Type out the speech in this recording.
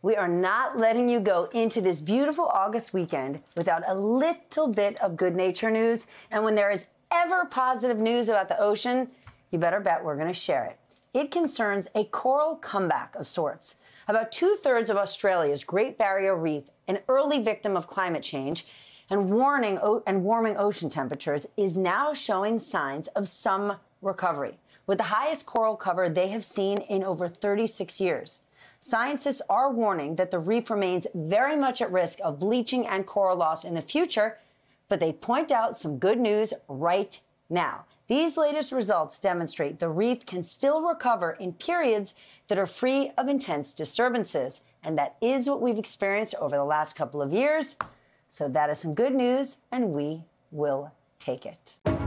We are not letting you go into this beautiful August weekend without a little bit of good nature news. And when there is ever positive news about the ocean, you better bet we're going to share it. It concerns a coral comeback of sorts. About 2/3 of Australia's Great Barrier Reef, an early victim of climate change and warming ocean temperatures, is now showing signs of some recovery, with the highest coral cover they have seen in over 36 years. Scientists are warning that the reef remains very much at risk of bleaching and coral loss in the future, but they point out some good news right now. These latest results demonstrate the reef can still recover in periods that are free of intense disturbances, and that is what we've experienced over the last couple of years. So that is some good news, and we will take it.